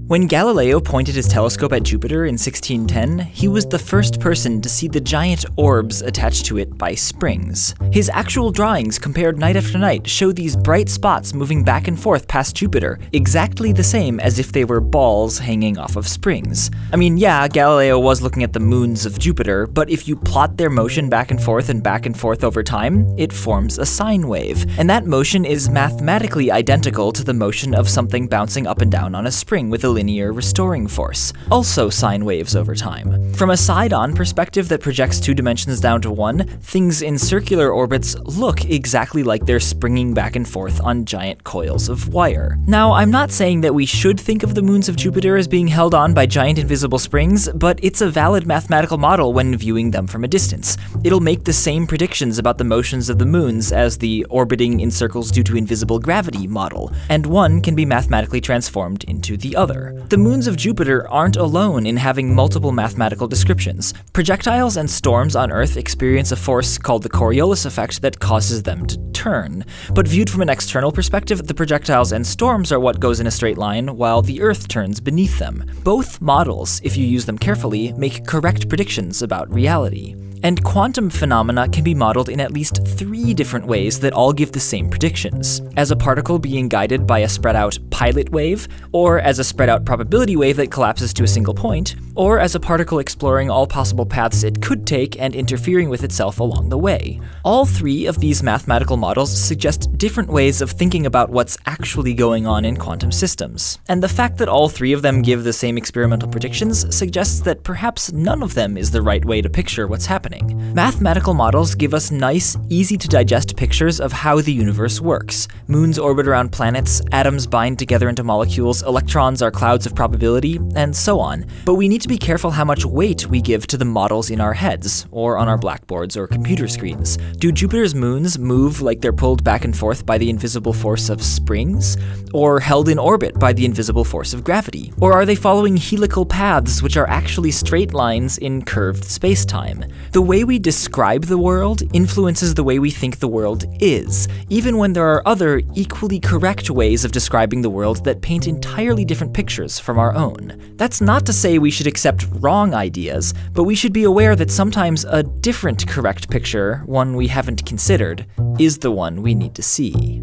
When Galileo pointed his telescope at Jupiter in 1610, he was the first person to see the giant orbs attached to it by springs. His actual drawings, compared night after night, show these bright spots moving back and forth past Jupiter, exactly the same as if they were balls hanging off of springs. I mean, yeah, Galileo was looking at the moons of Jupiter, but if you plot their motion back and forth over time, it forms a sine wave, and that motion is mathematically identical to the motion of something bouncing up and down on a spring with a linear restoring force, also sine waves over time. From a side-on perspective that projects 2 dimensions down to 1, things in circular orbits look exactly like they're springing back and forth on giant coils of wire. Now, I'm not saying that we should think of the moons of Jupiter as being held on by giant invisible springs, but it's a valid mathematical model when viewing them from a distance. It'll make the same predictions about the motions of the moons as the orbiting in circles due to invisible gravity model, and one can be mathematically transformed into the other. The moons of Jupiter aren't alone in having multiple mathematical descriptions. Projectiles and storms on Earth experience a force called the Coriolis effect that causes them to turn. But viewed from an external perspective, the projectiles and storms are what goes in a straight line, while the Earth turns beneath them. Both models, if you use them carefully, make correct predictions about reality. And quantum phenomena can be modeled in at least 3 different ways that all give the same predictions. As a particle being guided by a spread-out pilot wave, or as a spread-out probability wave that collapses to a single point, or as a particle exploring all possible paths it could take and interfering with itself along the way. All 3 of these mathematical models suggest different ways of thinking about what's actually going on in quantum systems. And the fact that all 3 of them give the same experimental predictions suggests that perhaps none of them is the right way to picture what's happening. Mathematical models give us nice, easy-to-digest pictures of how the universe works. Moons orbit around planets, atoms bind together into molecules, electrons are clouds of probability, and so on. But we need to be careful how much weight we give to the models in our heads, or on our blackboards or computer screens. Do Jupiter's moons move like they're pulled back and forth by the invisible force of springs? Or held in orbit by the invisible force of gravity? Or are they following helical paths which are actually straight lines in curved space-time? The way we describe the world influences the way we think the world is, even when there are other, equally correct ways of describing the world that paint entirely different pictures from our own. That's not to say we should accept wrong ideas, but we should be aware that sometimes a different correct picture, one we haven't considered, is the one we need to see.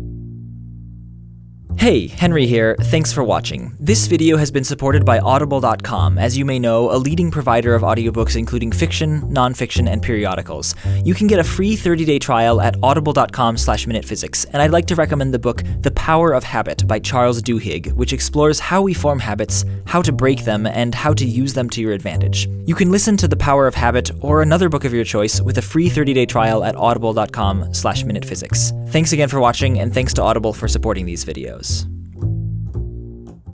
Hey, Henry here, thanks for watching. This video has been supported by Audible.com, as you may know, a leading provider of audiobooks including fiction, nonfiction, and periodicals. You can get a free 30-day trial at audible.com/minutephysics, and I'd like to recommend the book The Power of Habit by Charles Duhigg, which explores how we form habits, how to break them, and how to use them to your advantage. You can listen to The Power of Habit or another book of your choice with a free 30-day trial at audible.com/minutephysics. Thanks again for watching, and thanks to Audible for supporting these videos.